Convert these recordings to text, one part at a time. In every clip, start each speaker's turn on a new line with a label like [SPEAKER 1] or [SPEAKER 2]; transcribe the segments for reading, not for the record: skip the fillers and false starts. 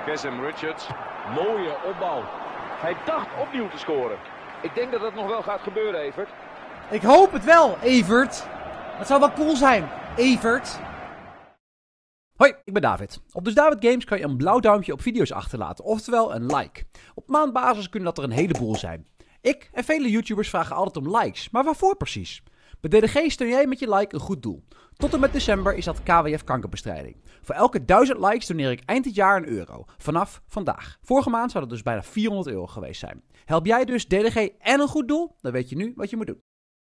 [SPEAKER 1] Kesem Richards. Mooie opbouw. Hij dacht opnieuw te scoren. Ik denk dat dat nog wel gaat gebeuren, Evert.
[SPEAKER 2] Ik hoop het wel, Evert. Het zou wel cool zijn, Evert. Hoi, ik ben David. Op Dus David Games kan je een blauw duimpje op video's achterlaten, oftewel een like. Op maandbasis kunnen dat er een heleboel zijn. Ik en vele YouTubers vragen altijd om likes, maar waarvoor precies? Bij DDG steun jij met je like een goed doel. Tot en met december is dat KWF kankerbestrijding. Voor elke 1000 likes doneer ik eind dit jaar €1. Vanaf vandaag. Vorige maand zou dat dus bijna €400 geweest zijn. Help jij dus DDG en een goed doel? Dan weet je nu wat je moet doen.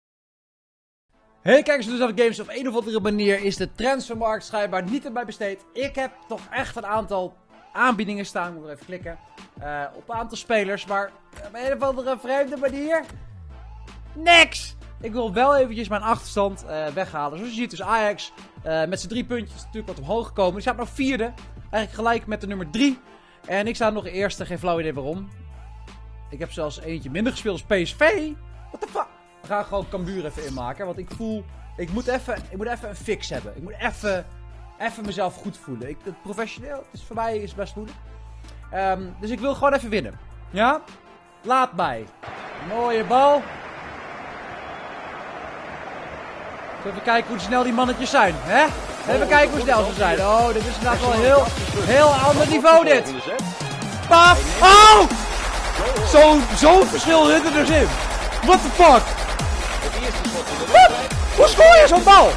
[SPEAKER 2] Hey kijkers, Dus David Games. Op een of andere manier is de transfermarkt schijnbaar niet aan mij besteed. Ik heb toch echt een aantal aanbiedingen staan. Ik moet er even klikken. Op een aantal spelers, maar op een of andere vreemde manier niks! Ik wil wel eventjes mijn achterstand weghalen. Zoals je ziet dus Ajax met zijn 3 puntjes natuurlijk wat omhoog gekomen. Die staat nog 4e. Eigenlijk gelijk met de nummer 3. En ik sta nog eerste. Geen flauw idee waarom. Ik heb zelfs eentje minder gespeeld als PSV. What the fuck? We gaan gewoon Cambuur even inmaken. Want ik voel... Ik moet even een fix hebben. Ik moet even mezelf goed voelen. Het professioneel is voor mij is best moeilijk. Dus ik wil gewoon even winnen. Ja? Laat mij. Mooie bal. Even kijken hoe snel die mannetjes zijn, hè? Even kijken hoe snel ze zijn. Oh, dit is inderdaad wel een heel ander niveau dit. Paf! Oh! Zo'n verschil zit er dus in. What the fuck? Wat? Hoe scoor je zo'n bal?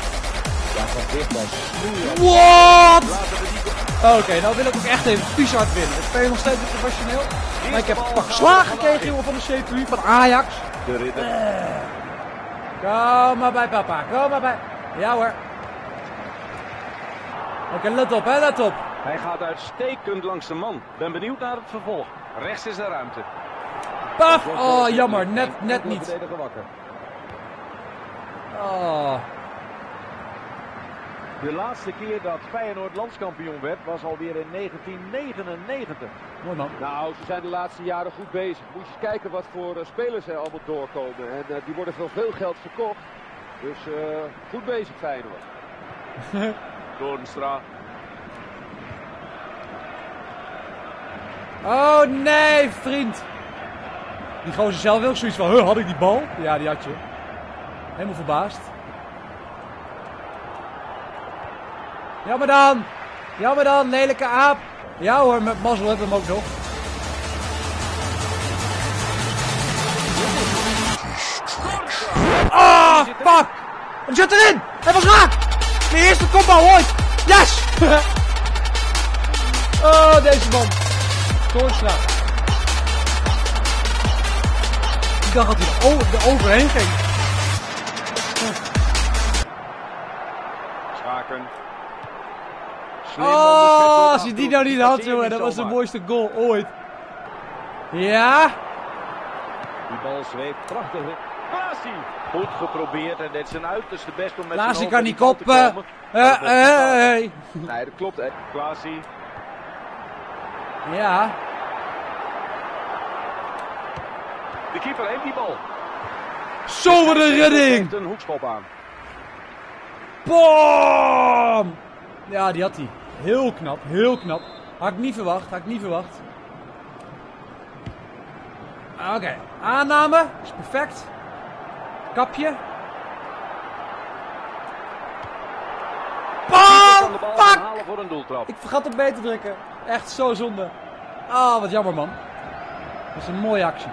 [SPEAKER 2] What? Oké, nou wil ik ook echt even vies hard winnen. Ik speel nog steeds professioneel. Maar ik heb een pak slagen gekregen, jongen, van de CPU, van Ajax. Kom maar bij papa, kom maar bij. Ja hoor. Oké, let op hè, let op.
[SPEAKER 1] Hij gaat uitstekend langs de man. Ben benieuwd naar het vervolg. Rechts is de ruimte.
[SPEAKER 2] Paf! Oh, jammer, net niet. Oh.
[SPEAKER 3] De laatste keer dat Feyenoord landskampioen werd was alweer in 1999.
[SPEAKER 2] Mooi man.
[SPEAKER 3] Nou, ze zijn de laatste jaren goed bezig. Moet je eens kijken wat voor spelers er allemaal doorkomen. En die worden voor veel geld verkocht. Dus goed bezig Feyenoord.
[SPEAKER 1] Doornstra.
[SPEAKER 2] Oh nee, vriend. Die gozer zelf wil zoiets van, had ik die bal? Ja, die had je. Helemaal verbaasd. Jammer dan, lelijke aap. Ja hoor, met mazzel hebben we hem ook nog. Oh, fuck! Hij zit erin! Hij was raak! Mijn eerste kopbal ooit! Yes! Oh, deze man. Toornstra. Ik dacht dat hij er overheen ging.
[SPEAKER 1] Schaken.
[SPEAKER 2] Oh, als je die nou niet had, jongen, dat was de mooiste goal ooit. Ja.
[SPEAKER 3] Die bal zweeft prachtig.
[SPEAKER 1] Klaasie. Goed geprobeerd en dit is zijn uiterste best om met
[SPEAKER 2] Klaasie
[SPEAKER 1] zijn
[SPEAKER 2] kan niet
[SPEAKER 1] hoofd op die bal te
[SPEAKER 2] koppen.
[SPEAKER 1] komen. Nee, dat klopt. Klaasie.
[SPEAKER 2] Ja.
[SPEAKER 1] De keeper heeft die bal.
[SPEAKER 2] Zo, wat een redding.
[SPEAKER 1] Heeft een hoekschop aan.
[SPEAKER 2] Boom! Ja, die had hij. Heel knap, heel knap. Had ik niet verwacht, Oké, aanname. Is perfect. Kapje. Boom! Fuck!
[SPEAKER 1] Voor een doeltrap.
[SPEAKER 2] Ik vergat op B te drukken. Echt zo zonde. Ah, wat jammer man. Dat is een mooie actie.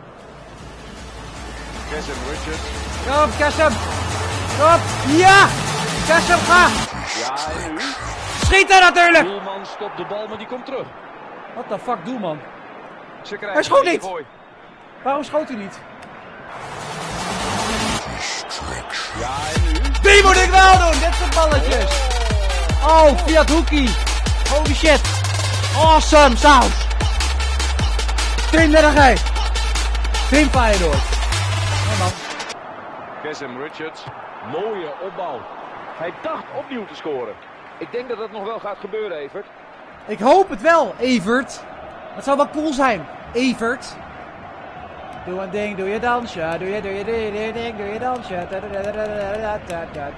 [SPEAKER 1] Kesem Richards.
[SPEAKER 2] Kom, Kesem! Kom! Ja! Kesem, ga!
[SPEAKER 1] Ja, en nu?
[SPEAKER 2] Schieten natuurlijk!
[SPEAKER 1] Doelman stopt de bal, maar die komt terug.
[SPEAKER 2] What the fuck, doelman?
[SPEAKER 1] Ze krijgen
[SPEAKER 2] Hij schoot
[SPEAKER 1] een
[SPEAKER 2] niet!
[SPEAKER 1] gooi.
[SPEAKER 2] Waarom schoot hij niet?
[SPEAKER 1] Ja, en nu?
[SPEAKER 2] Die moet ik wel doen! Dit soort balletjes! Oh, Fiat Hoekie! Holy shit! Awesome saus! Team DDG! Team Feyenoord! Ja man.
[SPEAKER 1] Kesem Richards. Mooie opbouw. Hij dacht opnieuw te scoren. Ik denk dat dat nog wel gaat gebeuren, Evert.
[SPEAKER 2] Ik hoop het wel, Evert. Het zou wel cool zijn, Evert. Doe een ding, doe je dansje. Doe je ding, doe je dansje.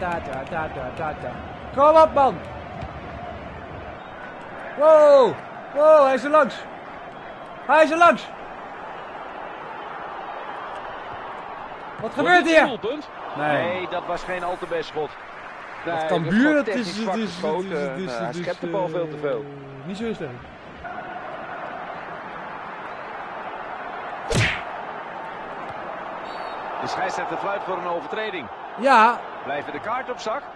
[SPEAKER 2] Kom op, man. Wow. Oh, hij is er langs. Hij is er langs. Wat gebeurt hier?
[SPEAKER 1] Doelpunt?
[SPEAKER 2] Nee.
[SPEAKER 1] Nee, dat was geen al te best schot. Nee,
[SPEAKER 2] Dat
[SPEAKER 1] hij
[SPEAKER 2] kan
[SPEAKER 1] werd gewoon
[SPEAKER 2] buren.
[SPEAKER 1] technisch zwak geschoten. Hij schept de bal veel te veel.
[SPEAKER 2] Niet zo sterk.
[SPEAKER 1] De scheidsrechter fluit voor een overtreding.
[SPEAKER 2] Ja.
[SPEAKER 1] Blijven de kaart op zak?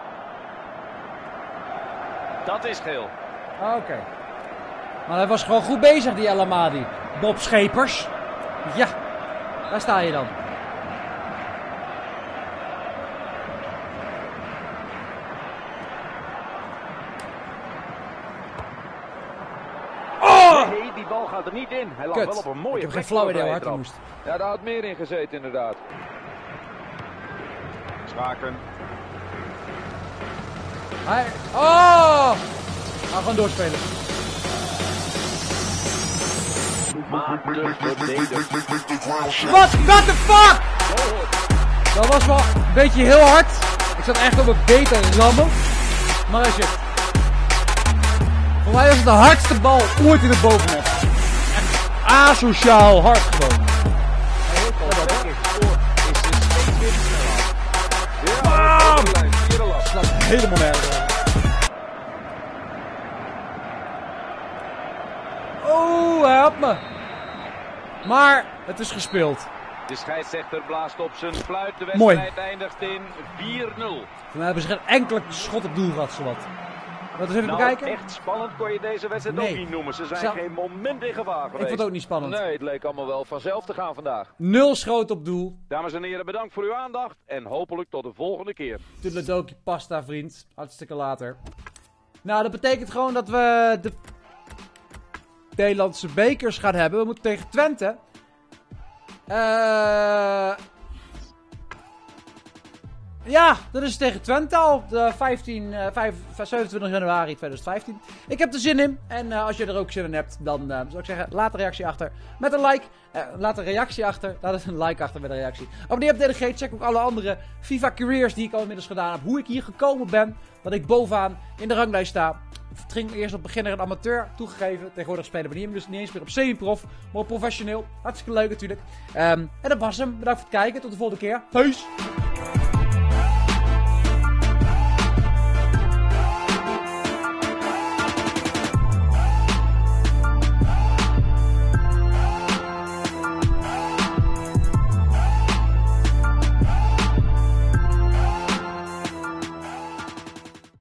[SPEAKER 1] Dat is geel.
[SPEAKER 2] Oké. Maar hij was gewoon goed bezig, die El Amadi. Bob Schepers. Ja. Daar sta je dan.
[SPEAKER 1] Nee, die bal gaat er niet in. Hij lag
[SPEAKER 2] Kut.
[SPEAKER 1] wel op een mooie
[SPEAKER 2] Ik heb geen
[SPEAKER 1] plek
[SPEAKER 2] flauw
[SPEAKER 1] voor
[SPEAKER 2] idee
[SPEAKER 1] de
[SPEAKER 2] hoe hard hij
[SPEAKER 1] vrije
[SPEAKER 2] moest.
[SPEAKER 3] Ja, daar had meer in gezeten inderdaad.
[SPEAKER 1] trap. Schaken.
[SPEAKER 2] Hij... Oh! Ga gewoon doorspelen.
[SPEAKER 1] Maakt de verdediger.
[SPEAKER 2] What the fuck? Dat was wel een beetje heel hard. Ik zat echt op mijn been te rammen. Maar hij zit. Voor mij was het de hardste bal ooit in het bovennet. Echt asociaal hard gewoon. Bam! Slaat helemaal nergens. Oh, help me. Maar het is gespeeld.
[SPEAKER 1] De scheidsrechter blaast op zijn fluit. De
[SPEAKER 2] Mooi.
[SPEAKER 1] wedstrijd eindigt in 4-0.
[SPEAKER 2] Toen hebben ze geen enkele schot op doel gehad, zowat. Laten we eens even bekijken.
[SPEAKER 1] Echt spannend kon je deze wedstrijd
[SPEAKER 2] Nee.
[SPEAKER 1] ook niet noemen. Ze zijn
[SPEAKER 2] Zou-
[SPEAKER 1] geen moment in gevaar geweest.
[SPEAKER 2] Ik vond het ook niet spannend.
[SPEAKER 3] Nee, het leek allemaal wel vanzelf te gaan vandaag.
[SPEAKER 2] 0 schoten op doel.
[SPEAKER 1] Dames en heren, bedankt voor uw aandacht. En hopelijk tot de volgende keer.
[SPEAKER 2] Tudeledoki pasta, vriend. Hartstikke later. Nou, dat betekent gewoon dat we de Nederlandse bekers gaan hebben. We moeten tegen Twente. Ja, dat is tegen Twente al. De 27 januari 2015. Ik heb er zin in. En als je er ook zin in hebt, dan zou ik zeggen, laat een reactie achter met een like. Laat een reactie achter. Laat een like achter met een reactie. Abonneer op DDG. Check ook alle andere FIFA careers die ik al inmiddels gedaan heb. Hoe ik hier gekomen ben. Dat ik bovenaan in de ranglijst sta. Het ging eerst op beginner en amateur, toegegeven. Tegenwoordig spelen we dus niet eens meer op semi-prof, maar op professioneel. Hartstikke leuk natuurlijk. En dat was hem. Bedankt voor het kijken. Tot de volgende keer. Peace!